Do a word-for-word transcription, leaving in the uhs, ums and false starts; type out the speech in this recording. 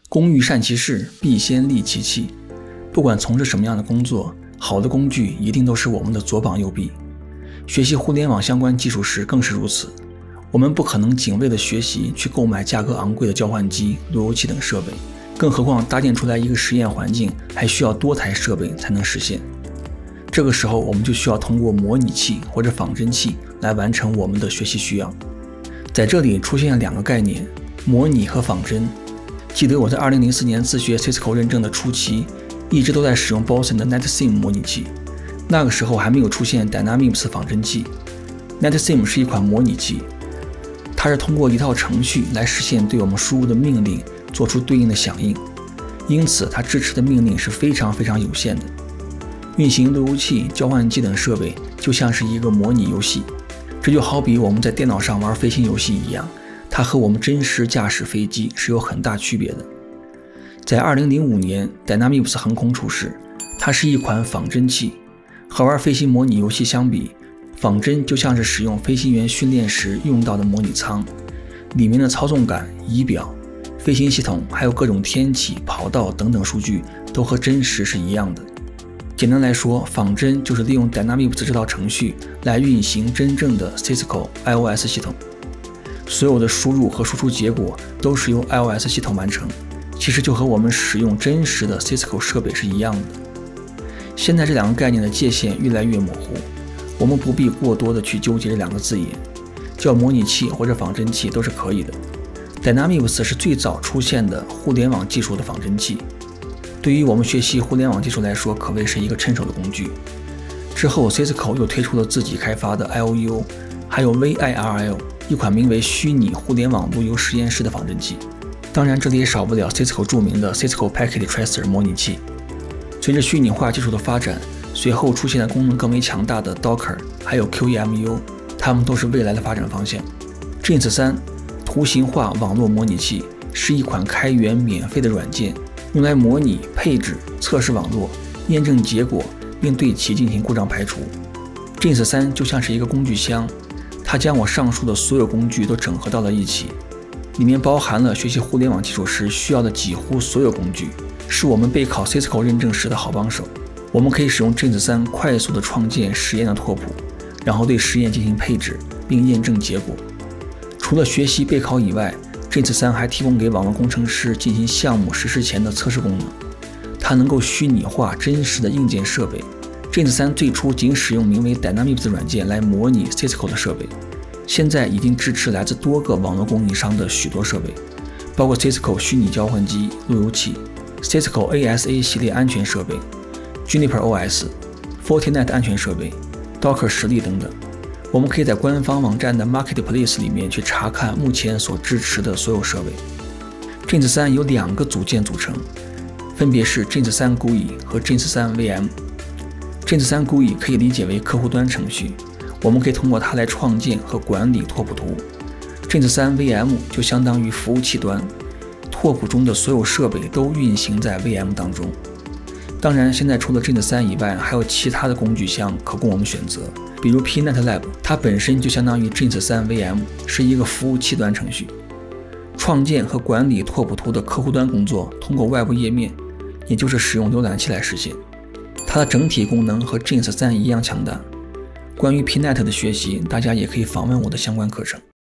工欲善其事，必先利其器。不管从事什么样的工作，好的工具一定都是我们的左膀右臂。学习互联网相关技术时更是如此。我们不可能仅为了学习去购买价格昂贵的交换机、路由器等设备，更何况搭建出来一个实验环境还需要多台设备才能实现。这个时候我们就需要通过模拟器或者仿真器来完成我们的学习需要。在这里出现了两个概念，模拟和仿真。记得我在二零零四年自学 Cisco 认证的初期，一直都在使用 Boson 的 NetSim 模拟器，那个时候还没有出现 Dynamips 仿真器。NetSim 是一款模拟器，它是通过一套程序来实现对我们输入的命令做出对应的响应，因此它支持的命令是非常非常有限的。运行路由器、交换机等设备就像是一个模拟游戏，这就好比我们在电脑上玩飞行游戏一样，它和我们真实驾驶飞机是有很大区别的。在二零零五年 Dynamips 横空出世，它是一款仿真器。和玩飞行模拟游戏相比，仿真就像是使用飞行员训练时用到的模拟舱，里面的操纵杆、仪表、飞行系统还有各种天气、跑道等等数据都和真实是一样的。简单来说，仿真就是利用 Dynamips 这套程序来运行真正的 Cisco iOS 系统，所有的输入和输出结果都是由 iOS 系统完成，其实就和我们使用真实的 Cisco 设备是一样的。现在这两个概念的界限越来越模糊，我们不必过多的去纠结这两个字眼，叫模拟器或者仿真器都是可以的。Dynamips 是最早出现的互联网技术的仿真器，对于我们学习互联网技术来说，可谓是一个趁手的工具。之后 Cisco 又推出了自己开发的 I O U， 还有 V I R L， 一款名为虚拟互联网路由实验室的仿真器。当然这里也少不了 Cisco 著名的 Cisco Packet Tracer 模拟器。随着虚拟化技术的发展，随后出现了功能更为强大的 Docker 还有 Q E M U， 它们都是未来的发展方向。J I N S 三 图形化网络模拟器是一款开源免费的软件，用来模拟、配置、测试网络，验证结果，并对其进行故障排除。J I N S 三 就像是一个工具箱，它将我上述的所有工具都整合到了一起，里面包含了学习互联网技术时需要的几乎所有工具，是我们备考 Cisco 认证时的好帮手。我们可以使用 J I N S 三 快速的创建实验的拓扑，然后对实验进行配置，并验证结果。除了学习备考以外， J I N S 三 还提供给网络工程师进行项目实施前的测试功能。它能够虚拟化真实的硬件设备。J I N S 三 最初仅使用名为 Dynamips 的软件来模拟 Cisco 的设备，现在已经支持来自多个网络供应商的许多设备，包括 Cisco 虚拟交换机、路由器、Cisco A S A 系列安全设备、Juniper O S、Fortinet 安全设备、Docker 实例等等。我们可以在官方网站的 Marketplace 里面去查看目前所支持的所有设备。J I N S 三 由两个组件组成，分别是 J I N S 三 G U I 和 J I N S 三 V M。J I N S 三 G U I 可以理解为客户端程序，我们可以通过它来创建和管理拓扑图。J I N S 三 V M 就相当于服务器端，拓扑中的所有设备都运行在 V M 当中。当然，现在除了 J I N S 三 以外，还有其他的工具箱可供我们选择，比如 Pinet Lab， 它本身就相当于 J I N S 三 V M， 是一个服务器端程序。创建和管理拓扑图的客户端工作通过外部页面，也就是使用浏览器来实现。它的整体功能和 J I N S 三 一样强大。关于 Pinet 的学习，大家也可以访问我的相关课程。